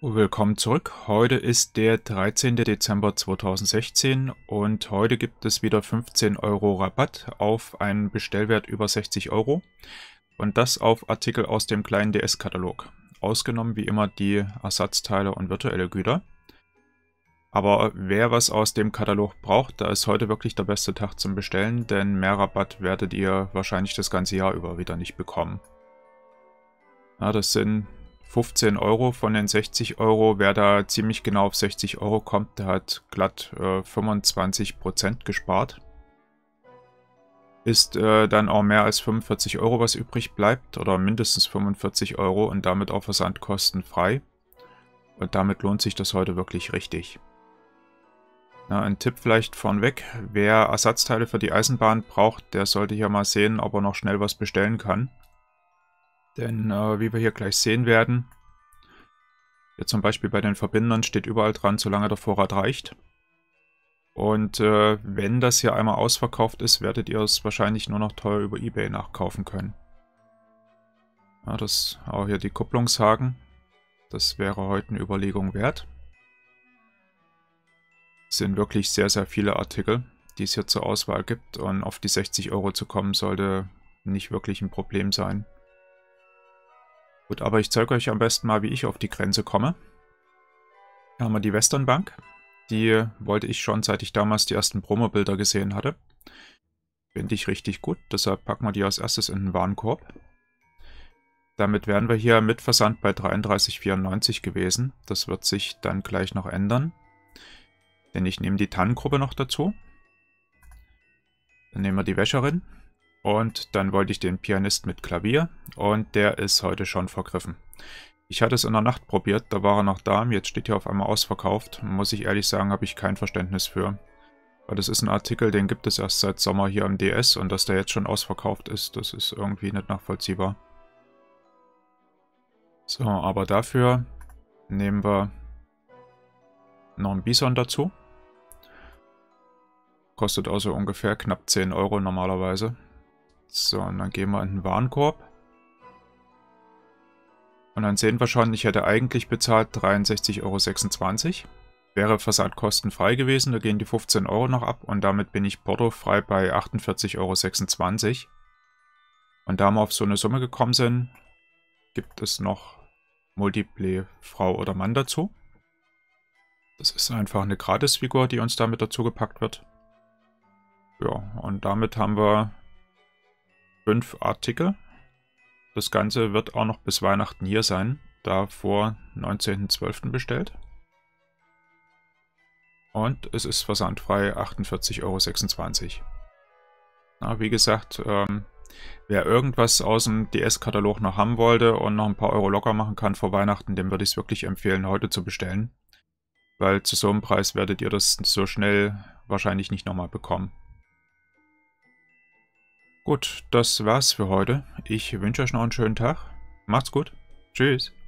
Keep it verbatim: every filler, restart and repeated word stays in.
Willkommen zurück. Heute ist der dreizehnte Dezember zweitausendsechzehn und heute gibt es wieder fünfzehn Euro Rabatt auf einen Bestellwert über sechzig Euro und das auf Artikel aus dem kleinen D S-Katalog. Ausgenommen wie immer die Ersatzteile und virtuelle Güter. Aber wer was aus dem Katalog braucht, da ist heute wirklich der beste Tag zum Bestellen, denn mehr Rabatt werdet ihr wahrscheinlich das ganze Jahr über wieder nicht bekommen. Ja, das sind fünfzehn Euro von den sechzig Euro. Wer da ziemlich genau auf sechzig Euro kommt, der hat glatt äh, fünfundzwanzig Prozent gespart. Ist äh, dann auch mehr als fünfundvierzig Euro, was übrig bleibt, oder mindestens fünfundvierzig Euro und damit auch versandkostenfrei. Und damit lohnt sich das heute wirklich richtig. Na, ein Tipp vielleicht vornweg: Wer Ersatzteile für die Eisenbahn braucht, der sollte hier mal sehen, ob er noch schnell was bestellen kann. Denn äh, wie wir hier gleich sehen werden, hier zum Beispiel bei den Verbindern steht überall dran, solange der Vorrat reicht. Und äh, wenn das hier einmal ausverkauft ist, werdet ihr es wahrscheinlich nur noch teuer über eBay nachkaufen können. Ja, das auch hier die Kupplungshaken. Das wäre heute eine Überlegung wert. Es sind wirklich sehr, sehr viele Artikel, die es hier zur Auswahl gibt. Und auf die sechzig Euro zu kommen, sollte nicht wirklich ein Problem sein. Gut, aber ich zeige euch am besten mal, wie ich auf die Grenze komme. Hier haben wir die Westernbank. Die wollte ich schon, seit ich damals die ersten Promo-Bilder gesehen hatte. Finde ich richtig gut, deshalb packen wir die als erstes in den Warenkorb. Damit wären wir hier mit Versand bei dreiunddreißig vierundneunzig gewesen. Das wird sich dann gleich noch ändern. Denn ich nehme die Tannengruppe noch dazu. Dann nehmen wir die Wäscherin. Und dann wollte ich den Pianist mit Klavier und der ist heute schon vergriffen. Ich hatte es in der Nacht probiert, da war er noch da, jetzt steht hier auf einmal ausverkauft. Muss ich ehrlich sagen, habe ich kein Verständnis für. Weil das ist ein Artikel, den gibt es erst seit Sommer hier im D S und dass der jetzt schon ausverkauft ist, das ist irgendwie nicht nachvollziehbar. So, aber dafür nehmen wir noch einen Bison dazu. Kostet also ungefähr knapp zehn Euro normalerweise. So, und dann gehen wir in den Warenkorb. Und dann sehen wir schon, ich hätte eigentlich bezahlt dreiundsechzig Euro sechsundzwanzig. Wäre versandkostenfrei gewesen, da gehen die fünfzehn Euro noch ab und damit bin ich portofrei bei achtundvierzig Euro sechsundzwanzig. Und da wir auf so eine Summe gekommen sind, gibt es noch Multiple Frau oder Mann dazu. Das ist einfach eine Gratisfigur, die uns damit dazu gepackt wird. Ja, und damit haben wir fünf Artikel. Das Ganze wird auch noch bis Weihnachten hier sein, da vor neunzehnten zwölften bestellt. Und es ist versandfrei achtundvierzig Euro sechsundzwanzig. Na, wie gesagt, ähm, wer irgendwas aus dem D S-Katalog noch haben wollte und noch ein paar Euro locker machen kann vor Weihnachten, dem würde ich es wirklich empfehlen, heute zu bestellen. Weil zu so einem Preis werdet ihr das so schnell wahrscheinlich nicht nochmal bekommen. Gut, das war's für heute. Ich wünsche euch noch einen schönen Tag. Macht's gut. Tschüss.